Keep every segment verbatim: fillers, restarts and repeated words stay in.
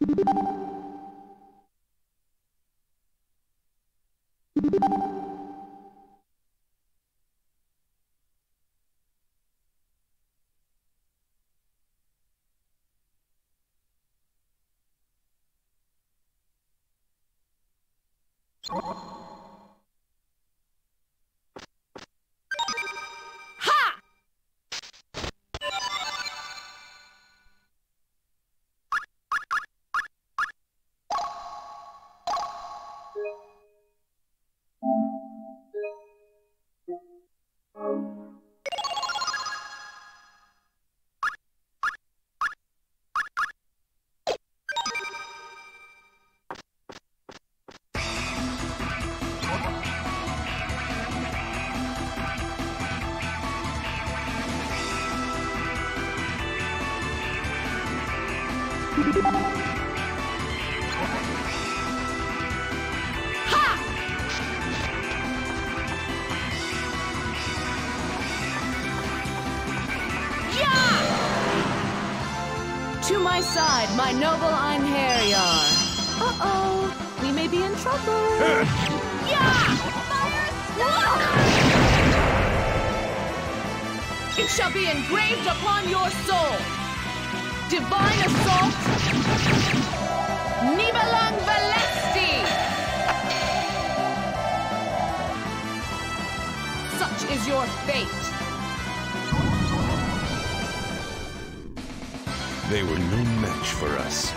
To my side, my noble einherjar. Uh-oh, we may be in trouble. Yeah! It shall be engraved upon your soul. Divine assault. Nibelung Velesti. Such is your fate. They were no match for us.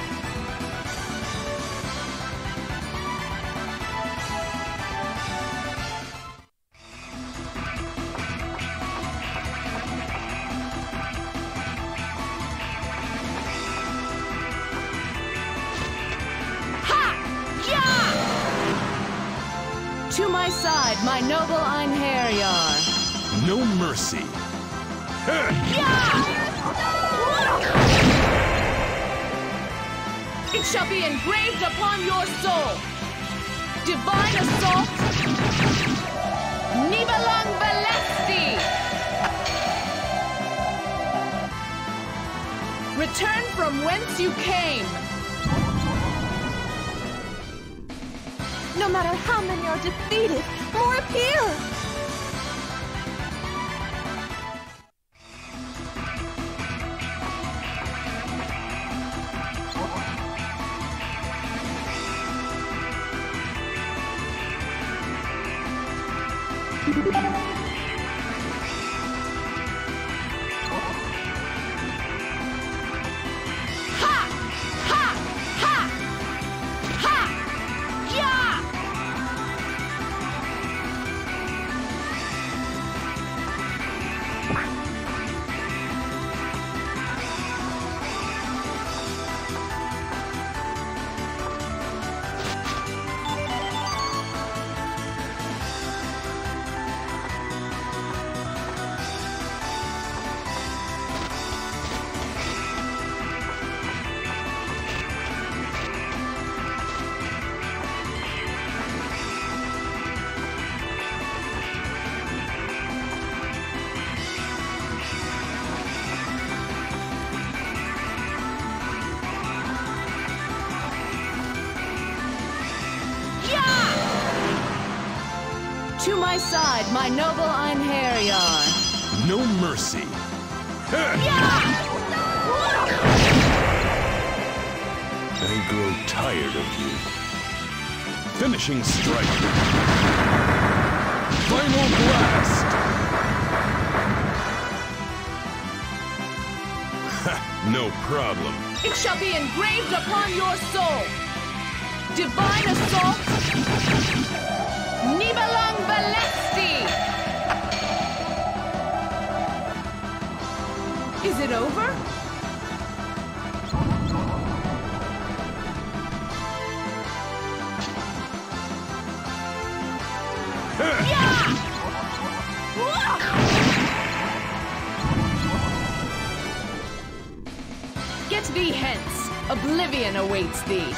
To my side, my noble einherjar. No mercy. It shall be engraved upon your soul. Divine assault. Nibelung Velesti. Return from whence you came. No matter how many are defeated, more appear! To my side, my noble einherjar. No mercy. I grow tired of you. Finishing strike. Final blast. No problem. It shall be engraved upon your soul. Divine assault. Nibelung Velesti. Is it over? Get thee hence. Oblivion awaits thee.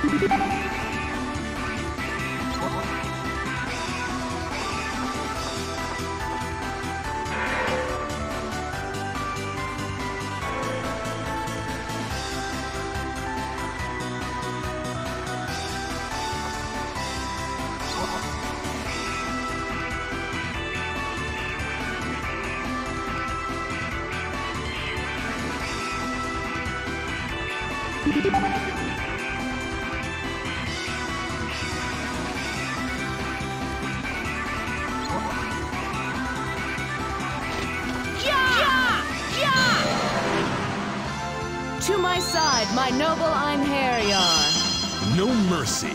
To my side, my noble einherjar. No mercy.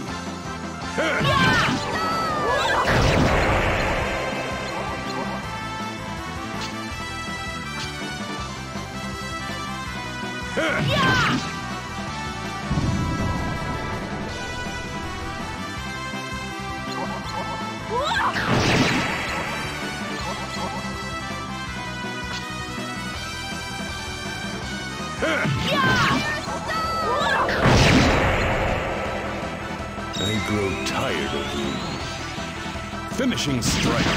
I grow tired of you. Finishing strike.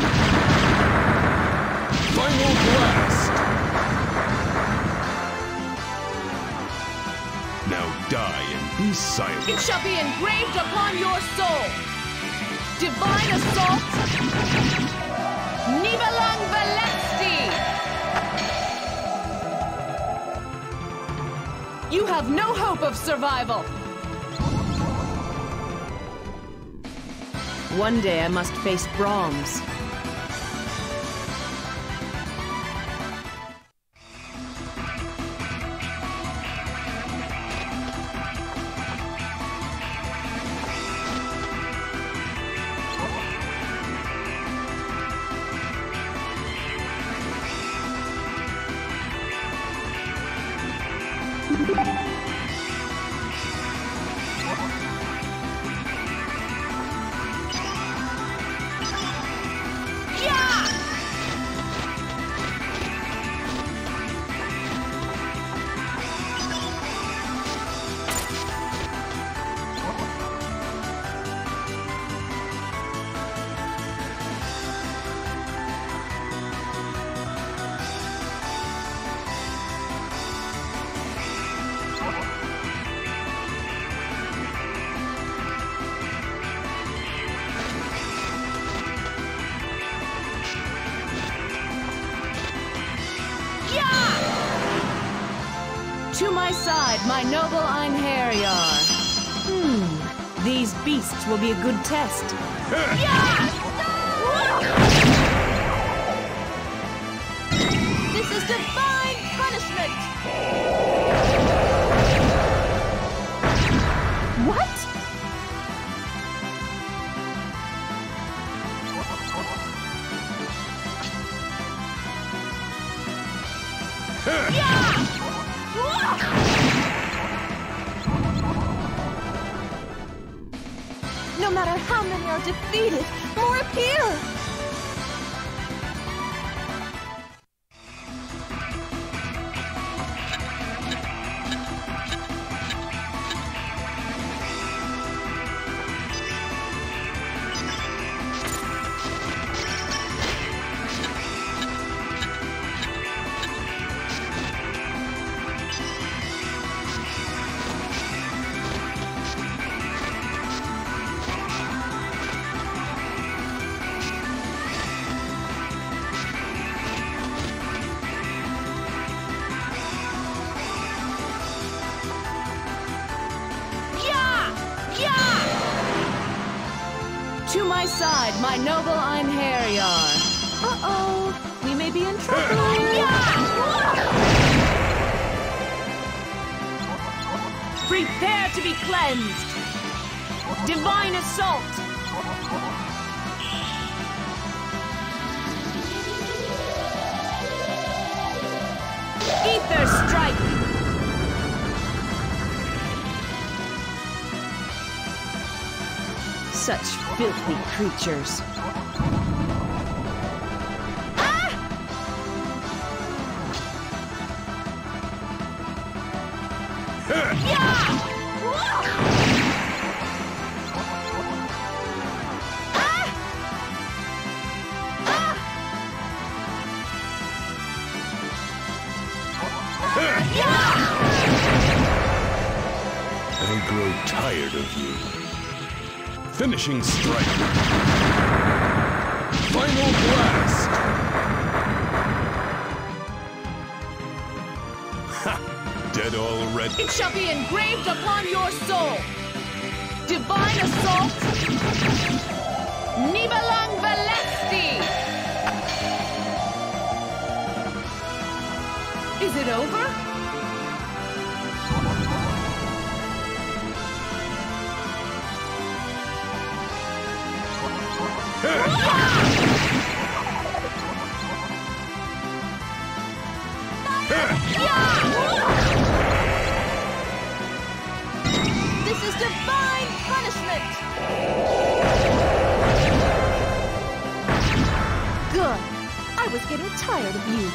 Final blast. Now die and be silent. It shall be engraved upon your soul. Divine assault. Nivelang Valesti. You have no hope of survival. One day I must face Brahms. To my side, my noble einherjar. Hmm, these beasts will be a good test. This is divine punishment! What? No matter how many are defeated, more appear! To my side, my noble einherjar. Uh-oh, we may be in trouble. Prepare to be cleansed. Divine assault. Ether strike. Such filthy creatures. I grow tired of you. Finishing strike. Final blast! Ha! Dead already. It shall be engraved upon your soul. Divine assault. Nibelang Velesti. Is it over? This is divine punishment! Good. I was getting tired of you.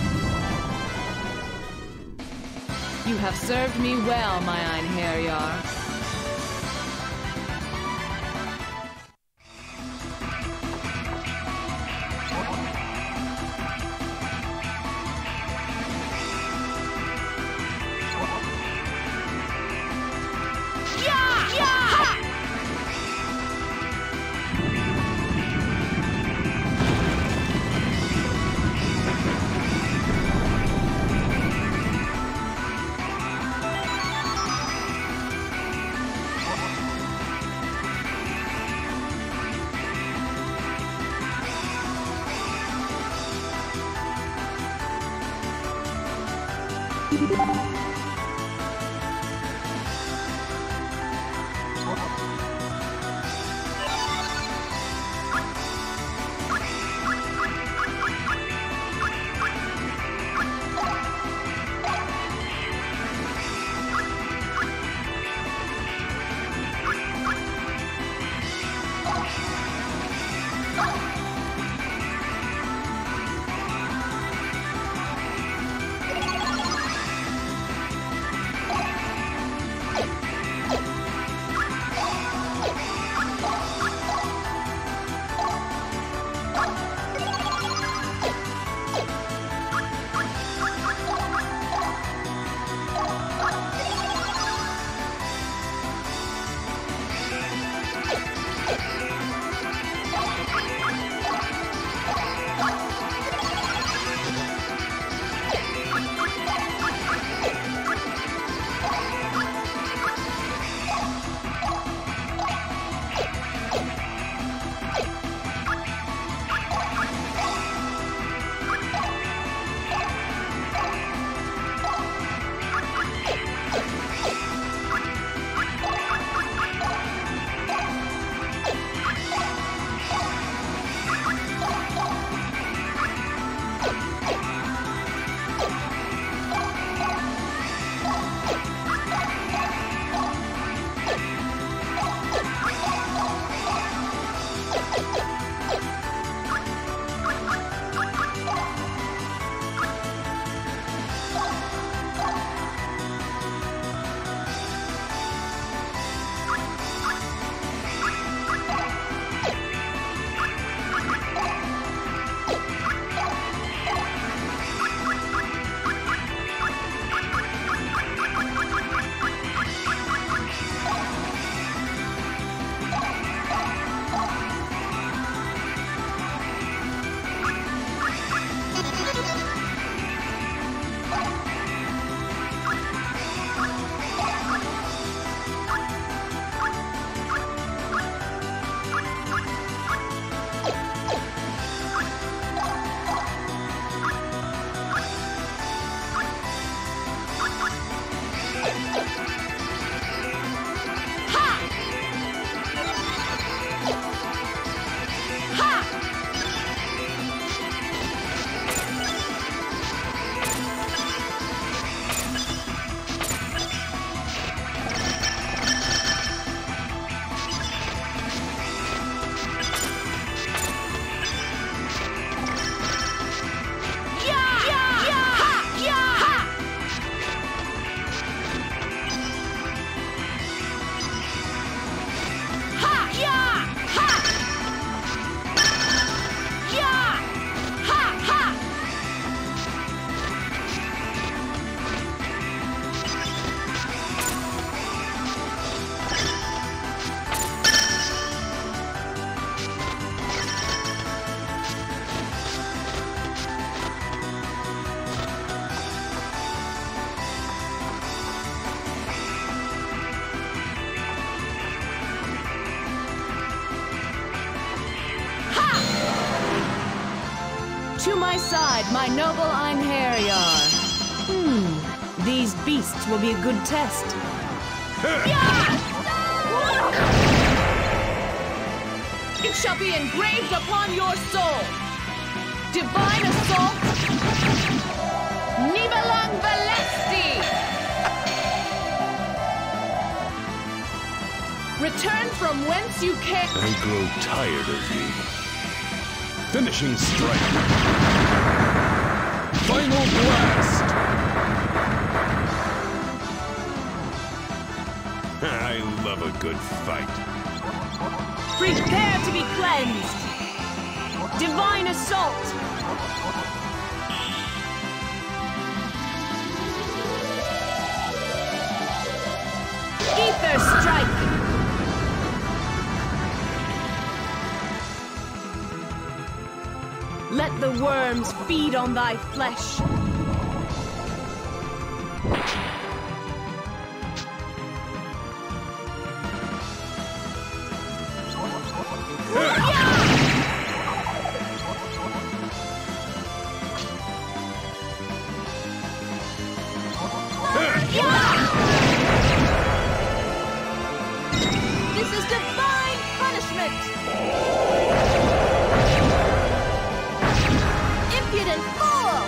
You have served me well, my einherjar. my side, my noble einherjar. Hmm, these beasts will be a good test. It shall be engraved upon your soul. Divine assault. Nivalang Valesti. Return from whence you came. I grow tired of you. Finishing strike. Final blast. I love a good fight. Prepare to be cleansed. Divine assault. Ether strike. Let the worms feed on thy flesh. This is divine punishment! Impudent fool!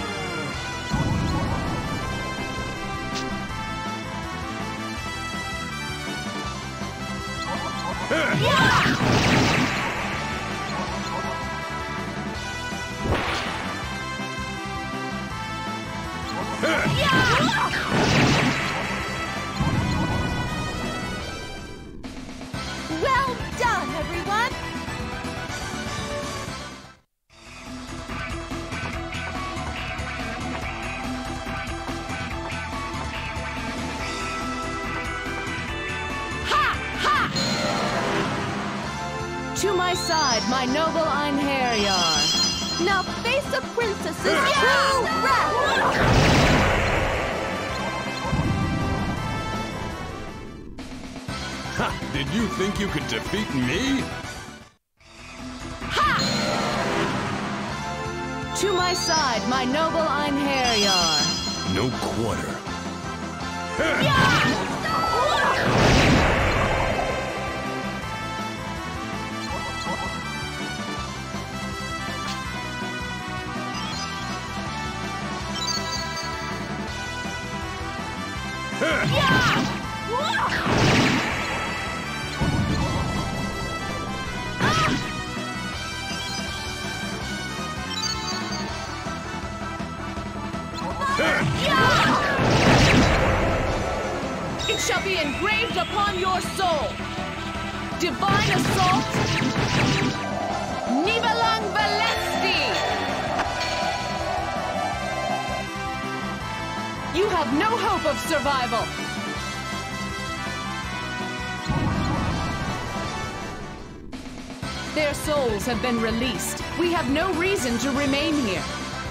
Well done, everyone! To my side, my noble einherjar. Now face a princess's true wrath! Ha! Did you think you could defeat me? To my side, my noble einherjar. No quarter. It shall be engraved upon your soul. Divine assault. Nivalang Valesti. You have no hope of survival. Their souls have been released. We have no reason to remain here.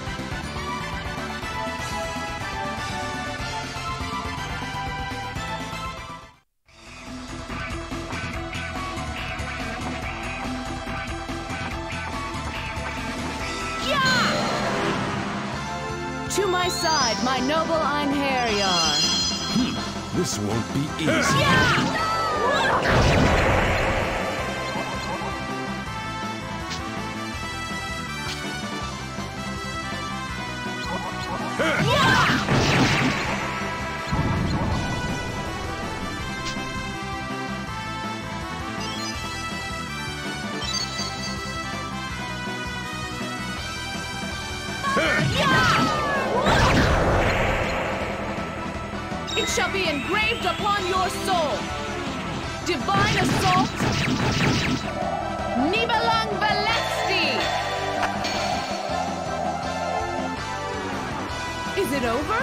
To my side, my noble einherjar. Hmm, this won't be easy. It shall be engraved upon your soul. Divine assault. Nivalang Valesti. Is it over?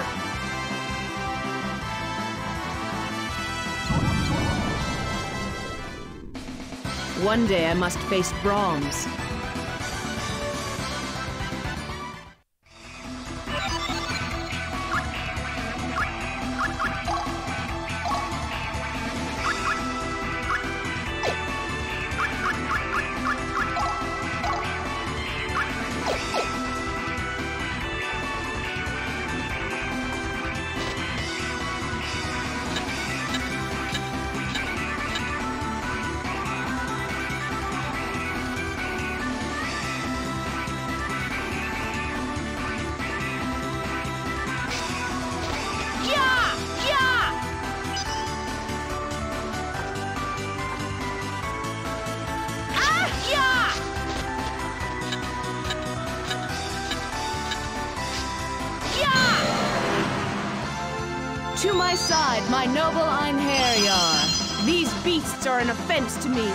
One day I must face Brahms. my side, my noble einherjar. These beasts are an offense to me.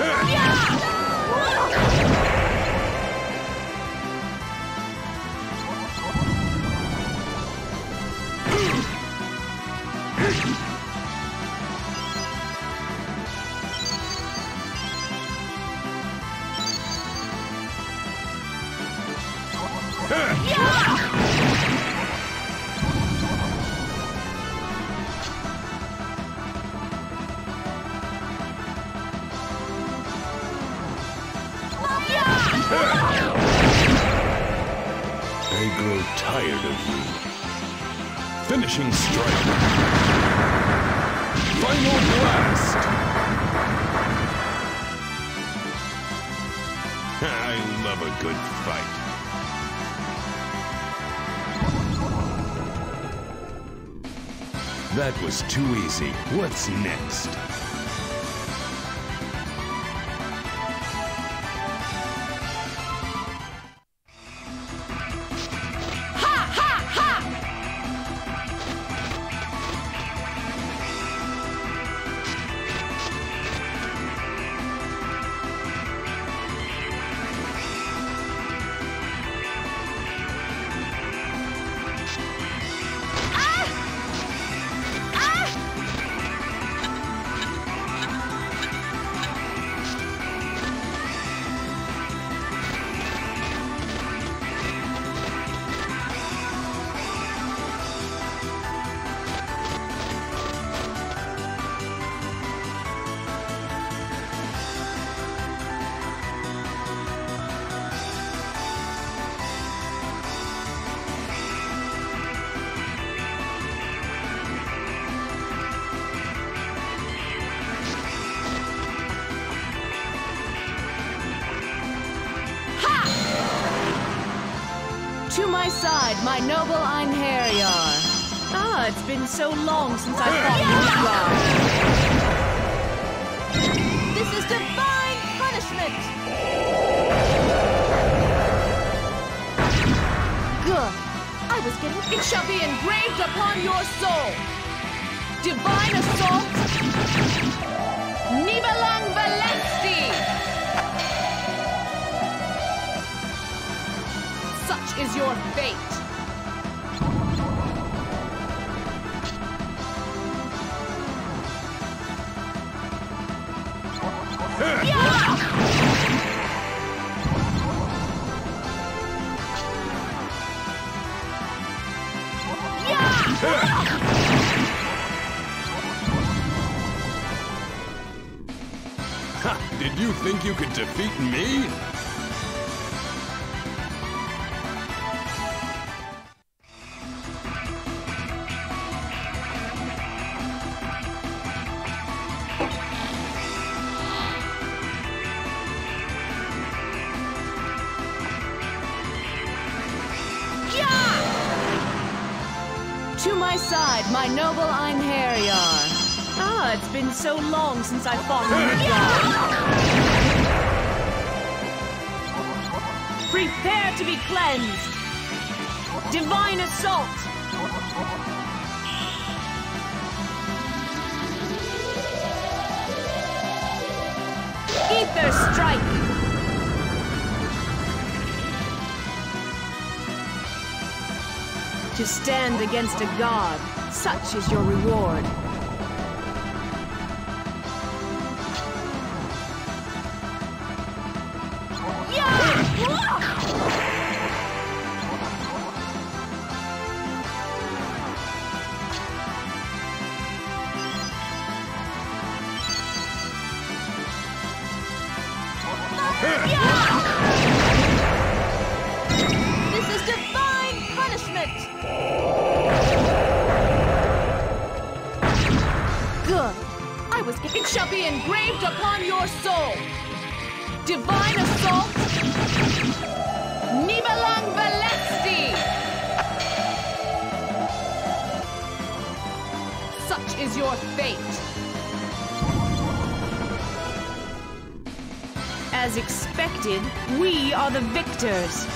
I grow tired of you. Finishing strike. Final blast. I love a good fight. That was too easy. What's next? To my side, my noble einherjar. Ah, it's been so long since I fought Midgard. This is divine punishment! Good. I was getting... It shall be engraved upon your soul. Divine assault. Nibelang Valesti. Such is your fate. Ha! Did you think you could defeat me? To my side, my noble einherjar. Ah, it's been so long since I fought Midgard. Prepare to be cleansed. Divine assault. Ether strike. To stand against a god, such is your reward. This is divine punishment! Good. I was... It shall be engraved upon your soul. Divine assault. Nibelang Valesti. Such is your fate. As expected, we are the victors.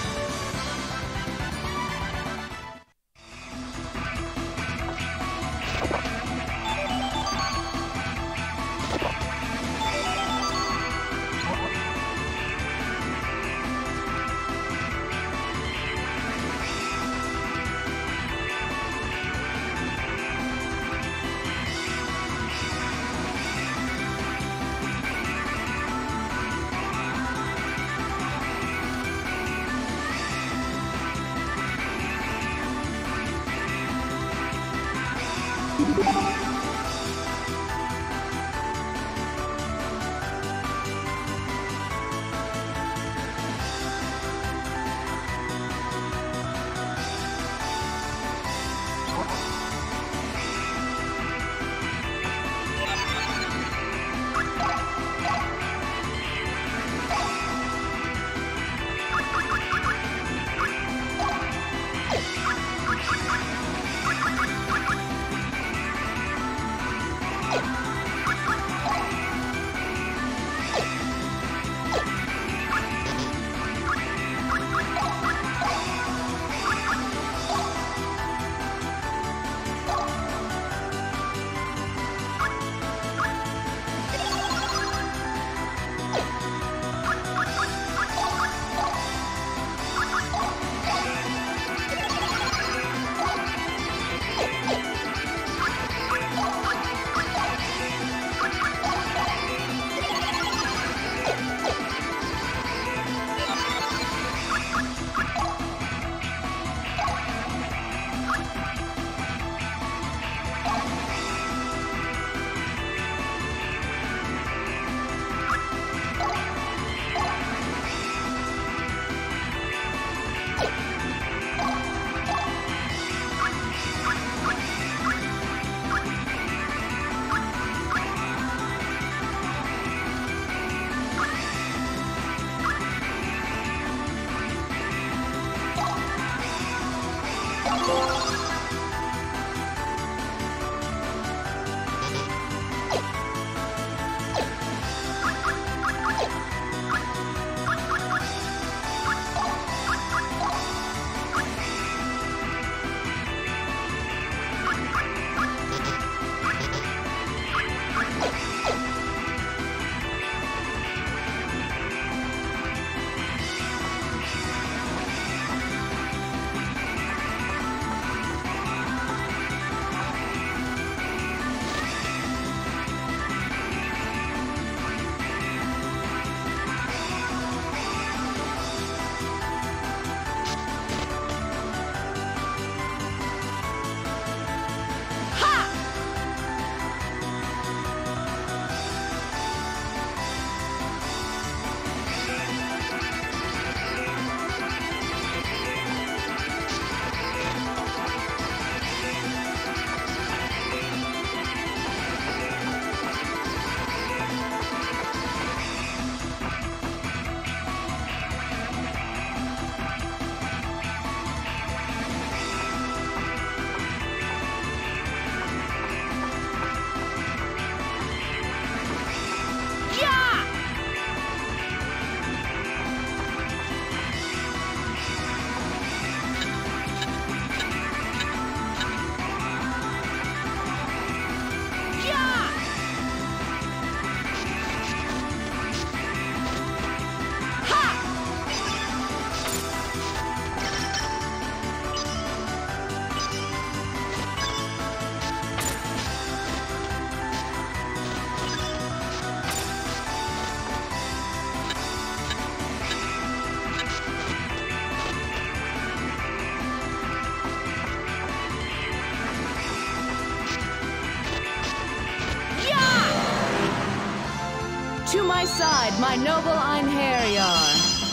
To my side, my noble einherjar.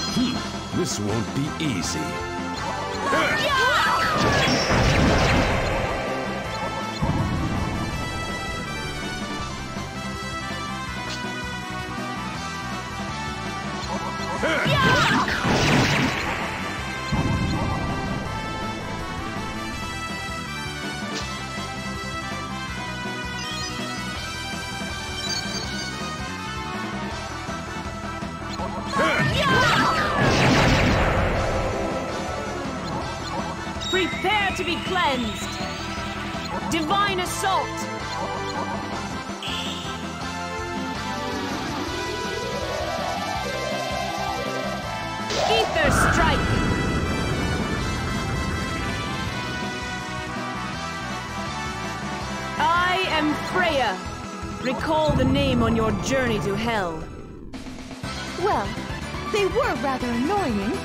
Hmm, this won't be easy. Prepare to be cleansed. Divine assault. Ether strike. I am Freya. Recall the name on your journey to hell. Well, they were rather annoying.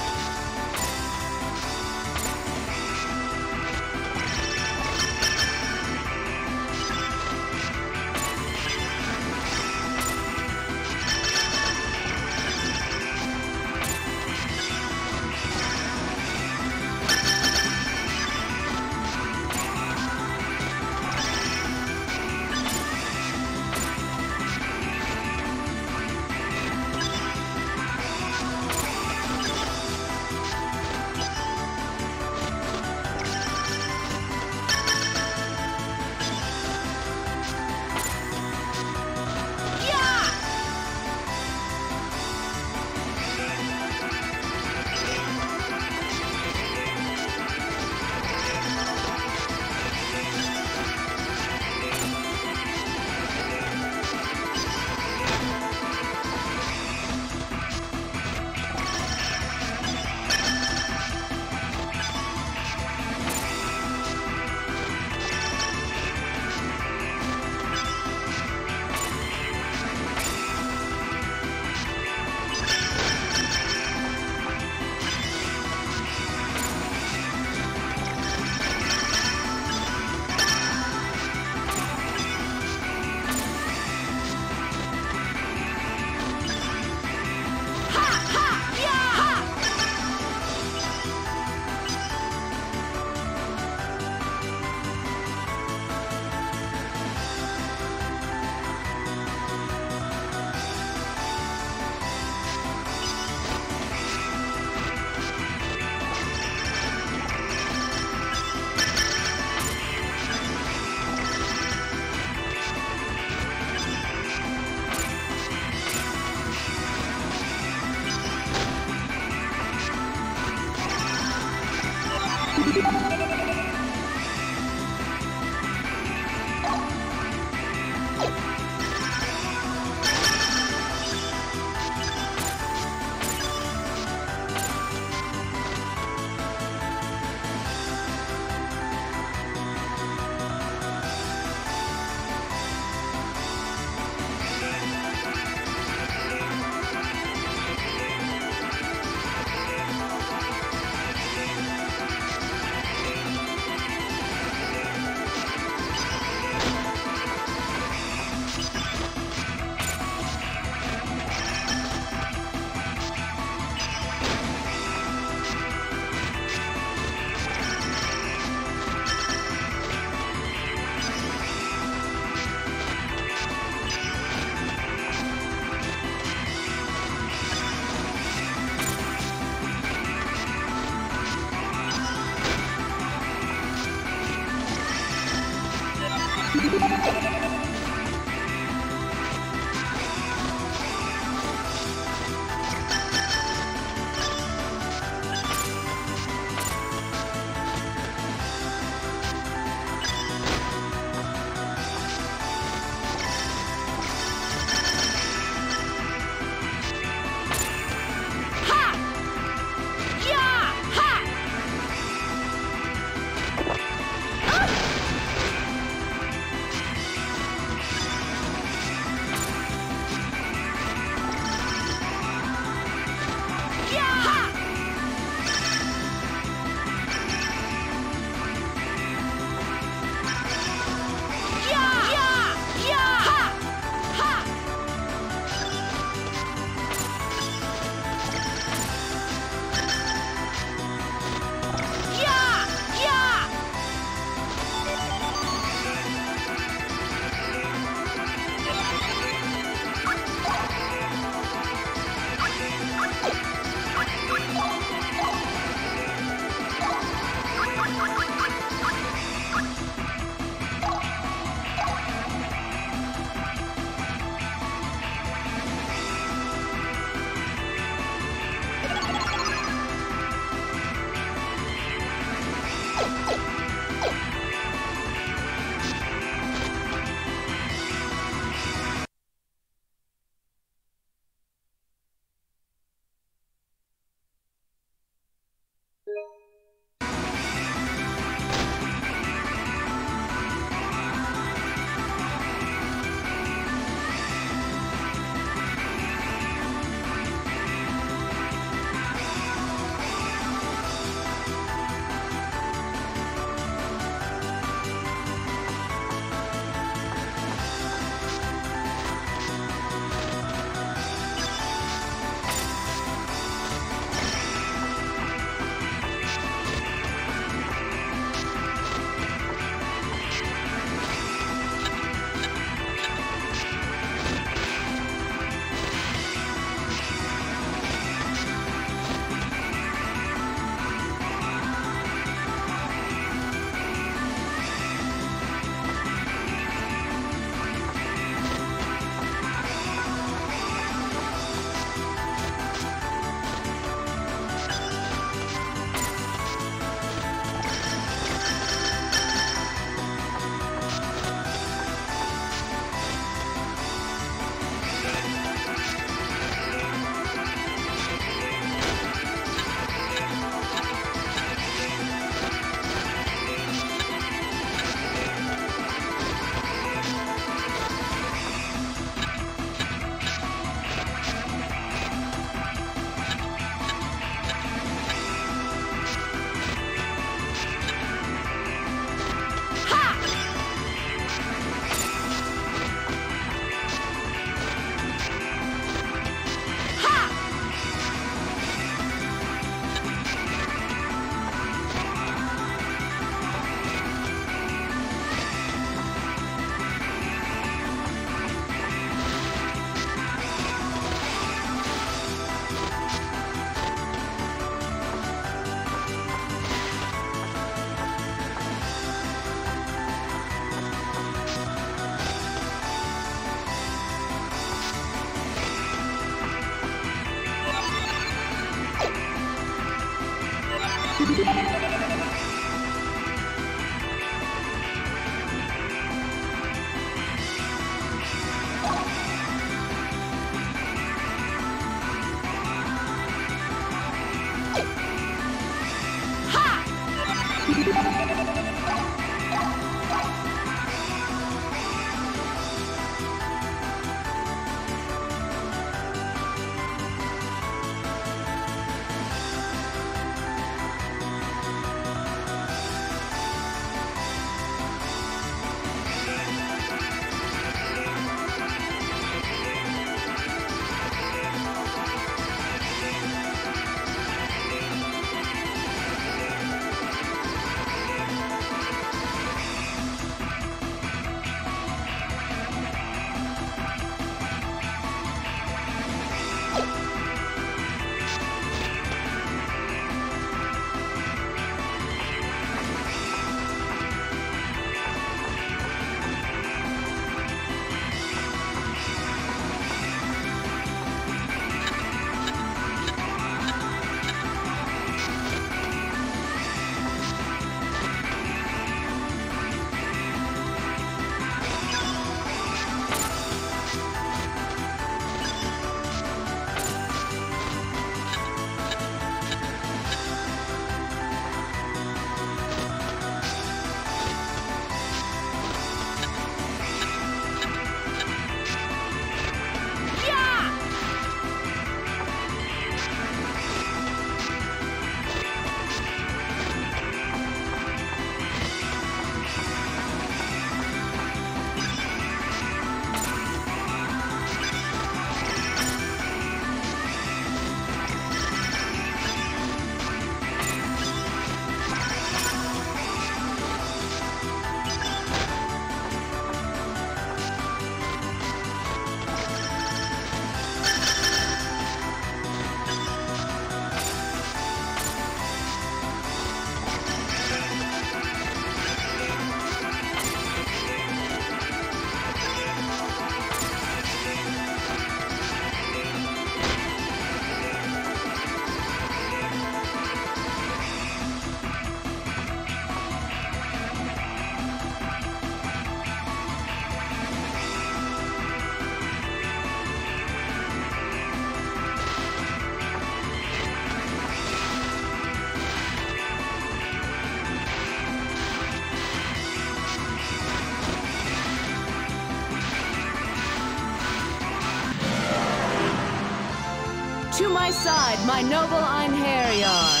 side, my noble einherjar.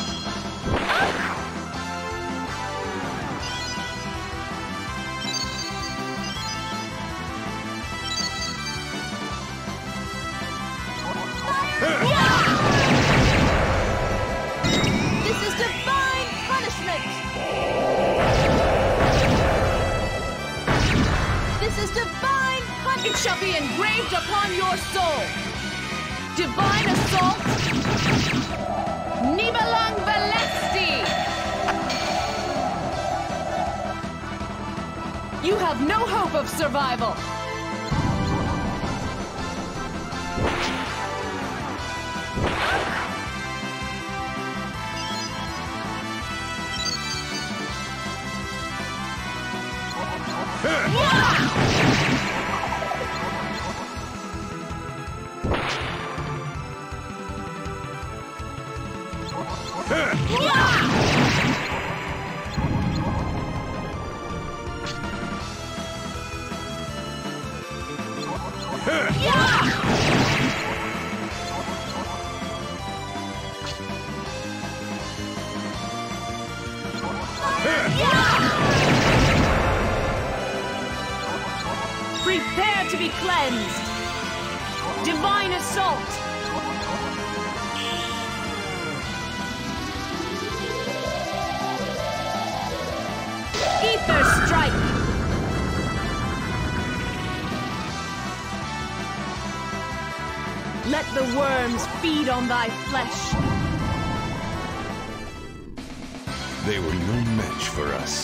This is divine punishment! This is divine punishment! It shall be engraved upon your soul. Divine assault. Nibelang Velesti. You have no hope of survival. Prepare to be cleansed. Divine assault. Ether strike. Let the worms feed on thy flesh. They were no match for us.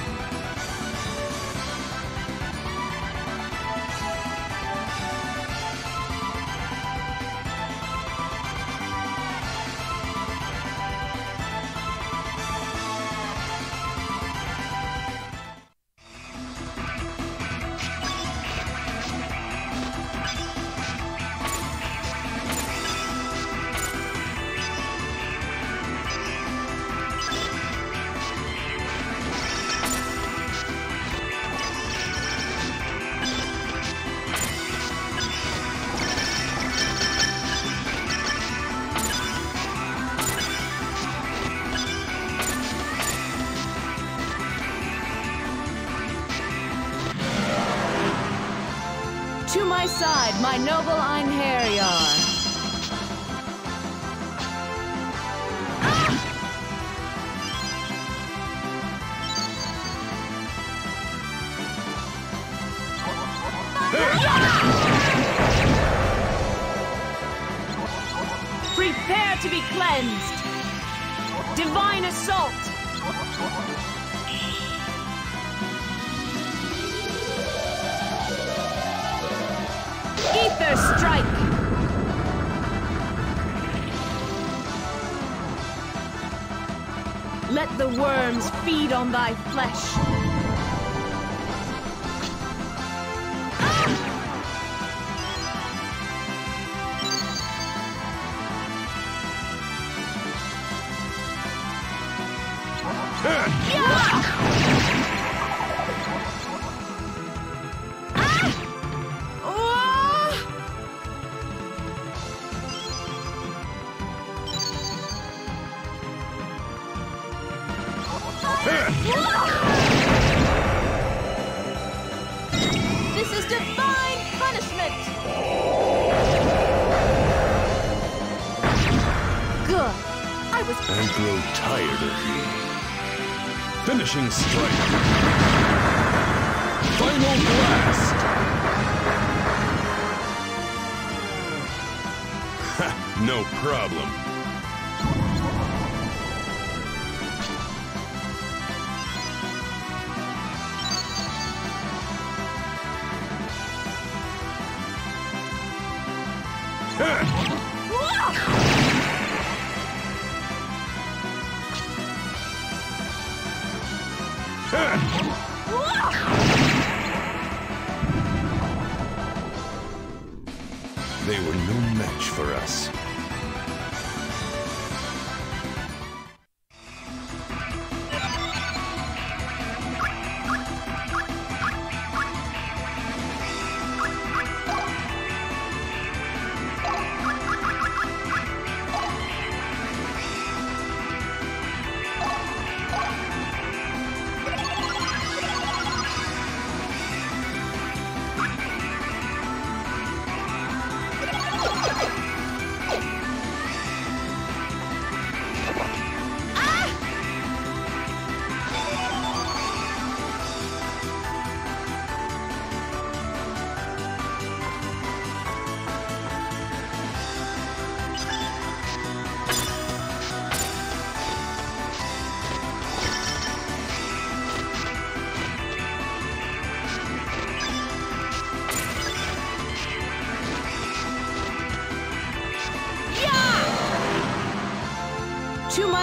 To my side, my noble einherjar. Prepare to be cleansed. Divine assault. Ether strike! Let the worms feed on thy flesh. This is divine punishment! Good. I was... I grow tired of you. Finishing strike. Final blast! Ha! No problem. They were no match for us.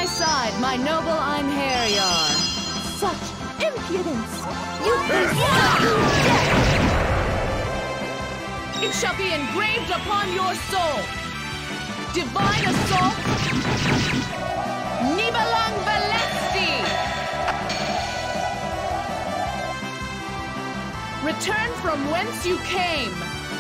my side, my noble einherjar. Such impudence! You think death! It shall be engraved upon your soul. Divine assault. Nibelang Velesti. Return from whence you came.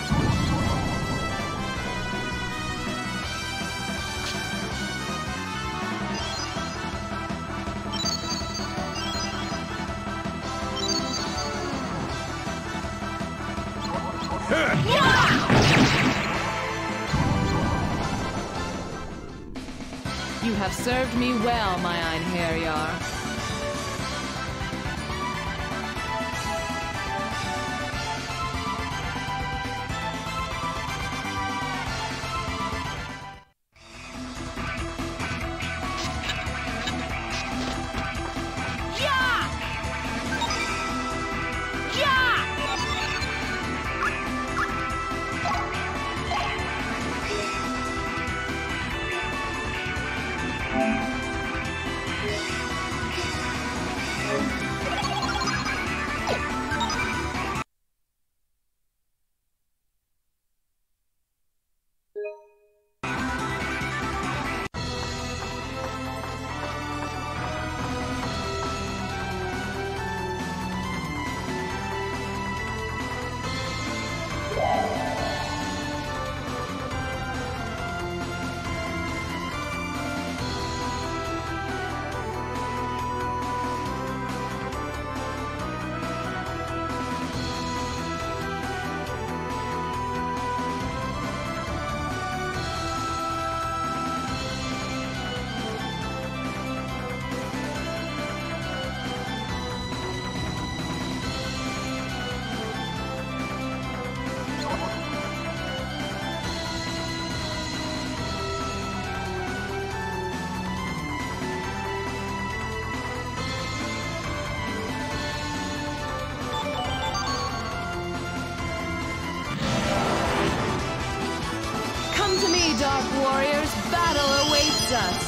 You have served me well, my einherjar. Dark warriors, battle awaits us!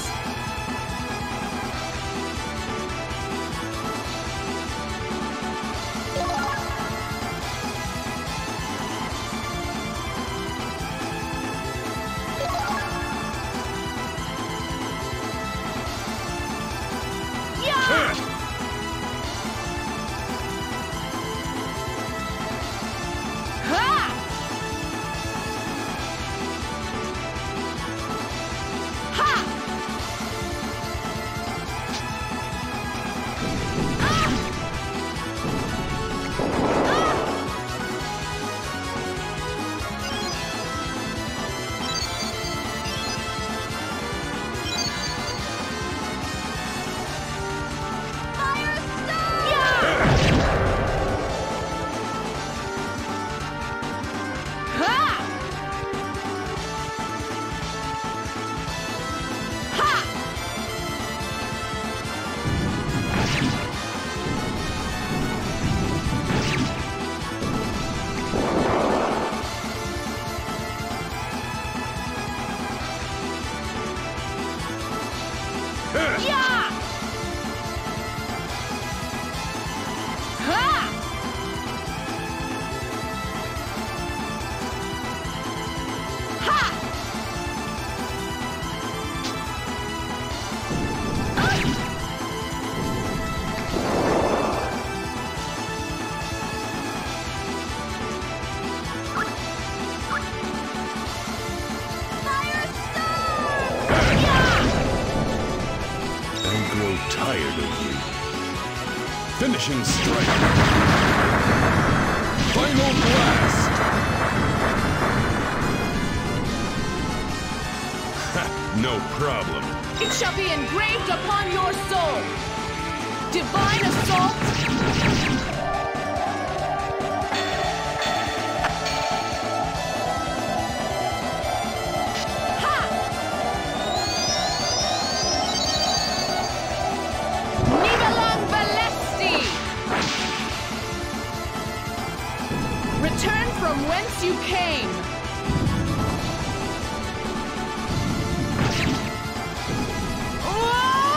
Tired of you. Finishing strike. Final blast. Ha, no problem. It shall be engraved upon your soul. Divine assault. Return from whence you came. Whoa!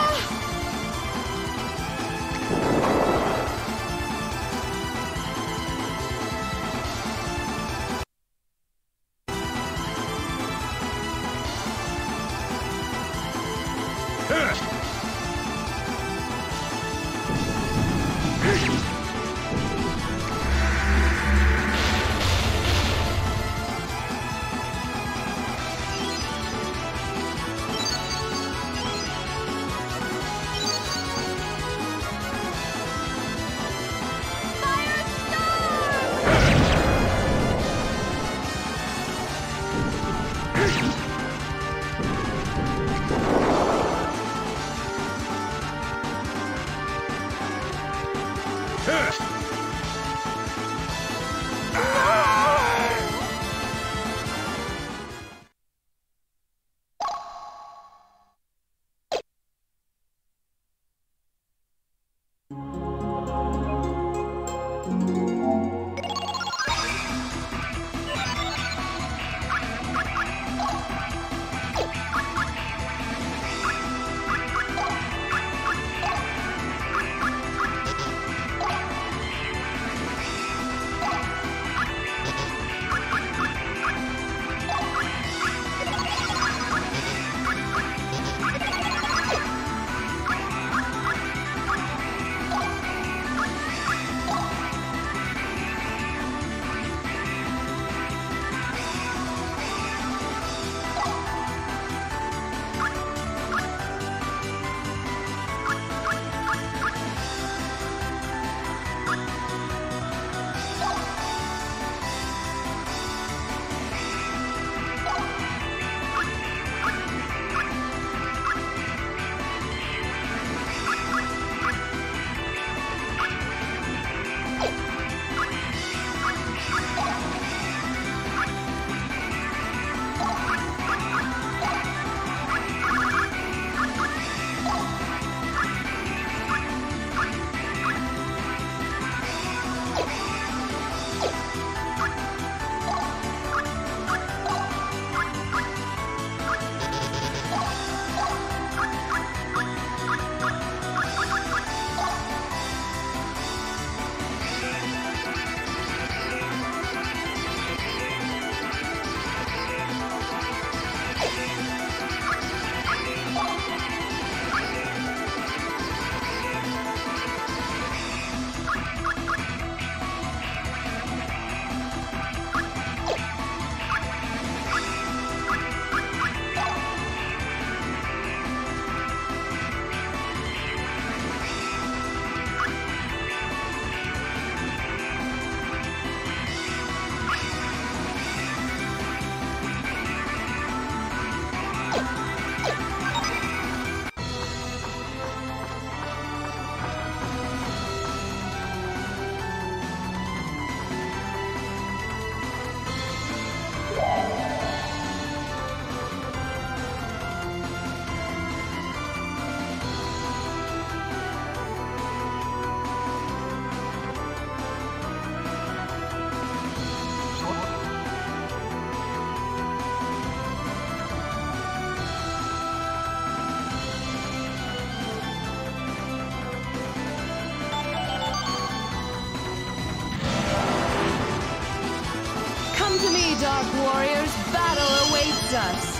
Dark Warriors, battle awaits us!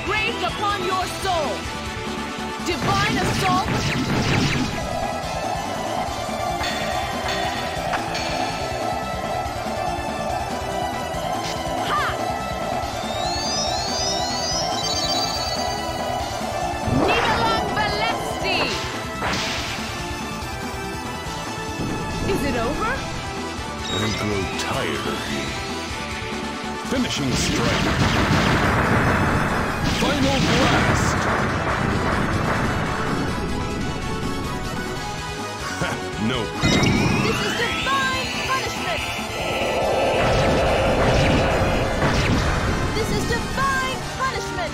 engraved upon your soul. Divine assault. Ha! Nivelang Valesti. Is it over? I grow tired of you. Finishing strike. Final blast. Ha, no. This is divine punishment! This is divine punishment!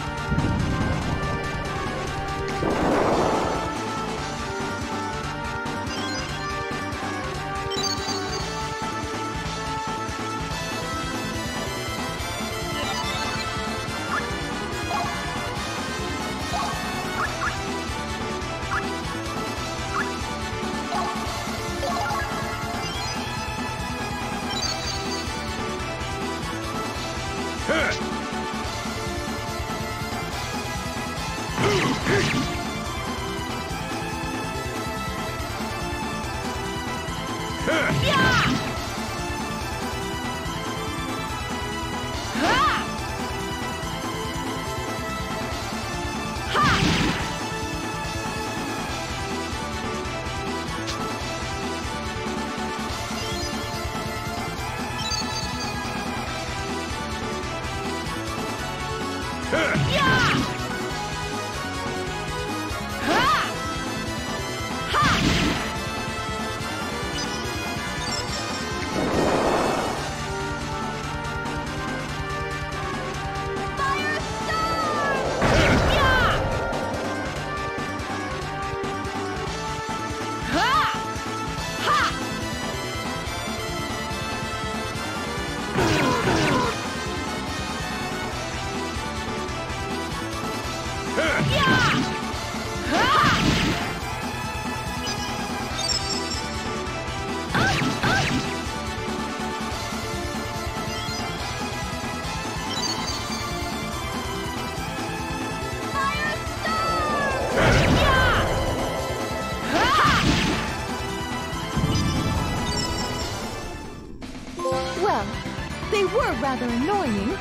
Well, they were rather annoying.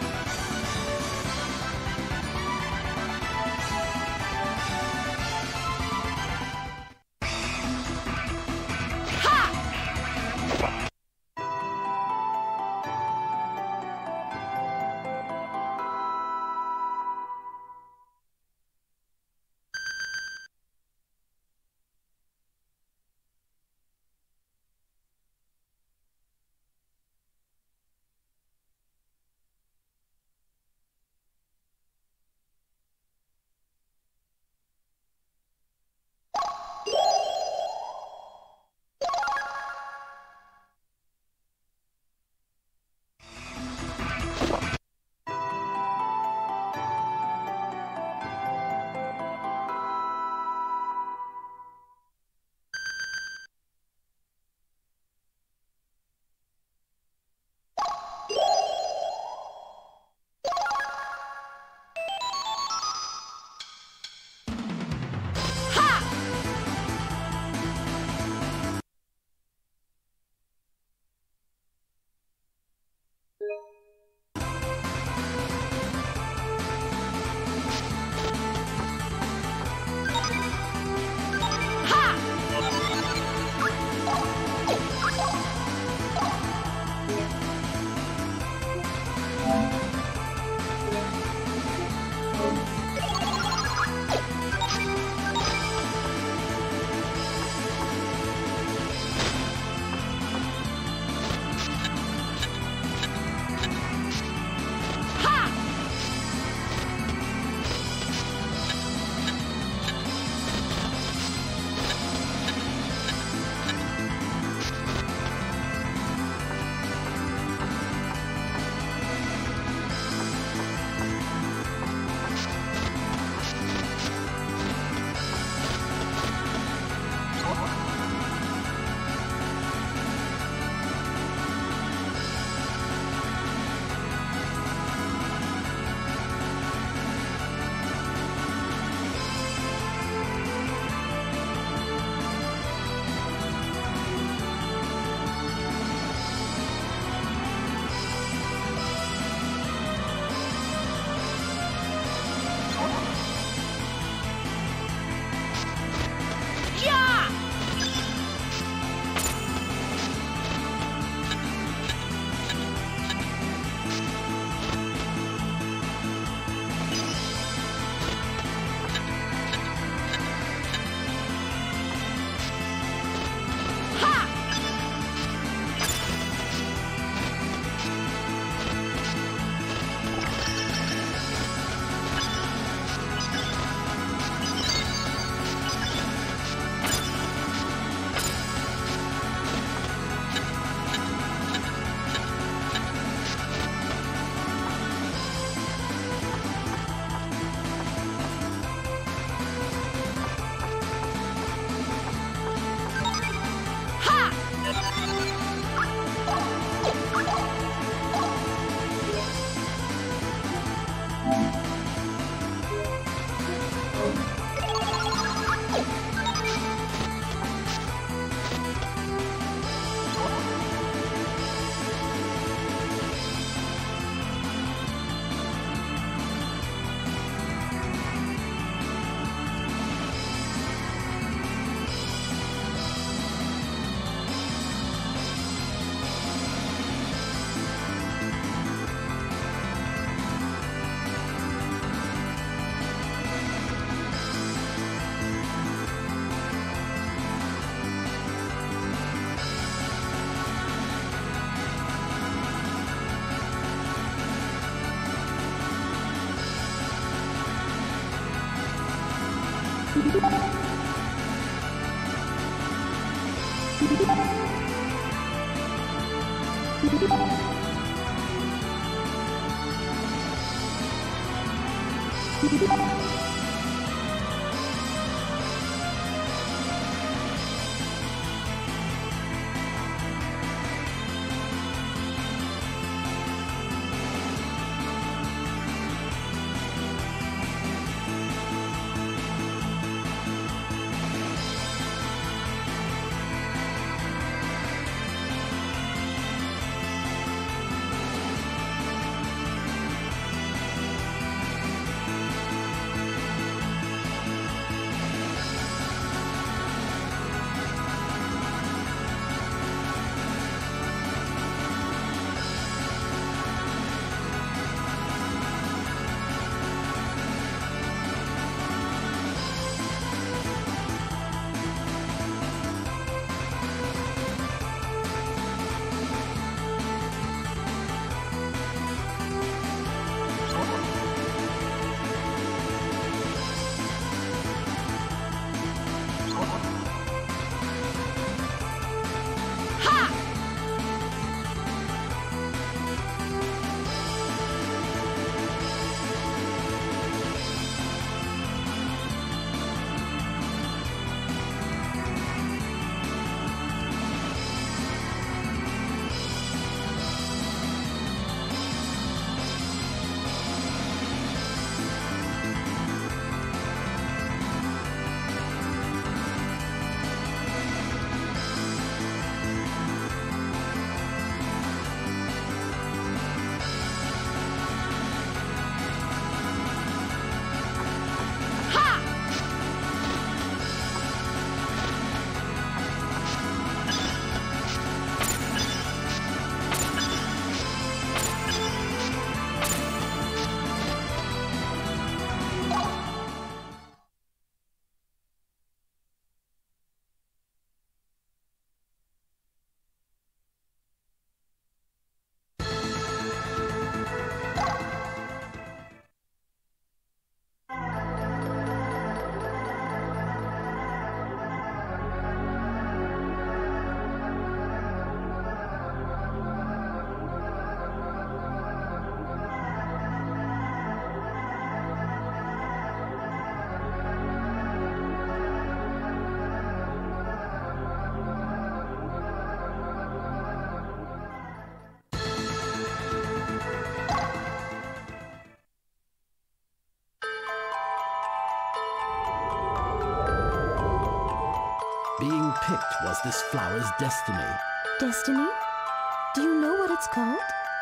Being picked was this flower's destiny. Destiny? Do you know what it's called?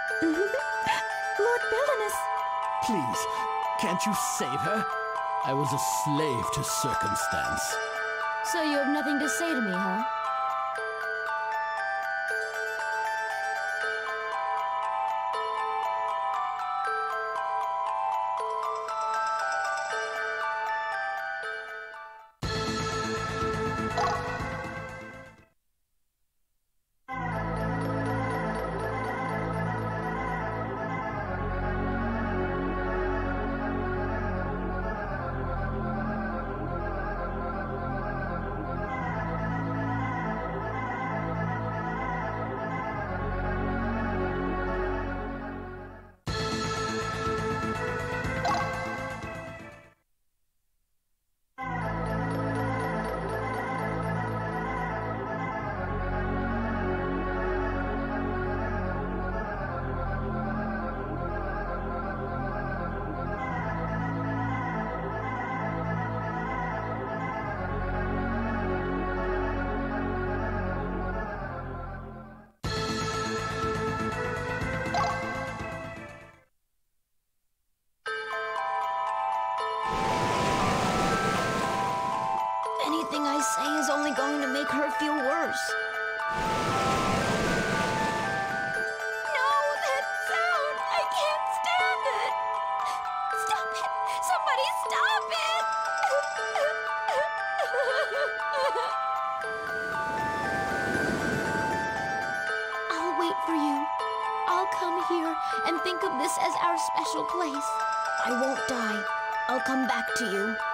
Lord Belinus! Please, can't you save her? I was a slave to circumstance. So you have nothing to say to me, huh? Anything I say is only going to make her feel worse. No, that sound! I can't stand it! Stop it! Somebody stop it! I'll wait for you. I'll come here and think of this as our special place. I won't die. I'll come back to you.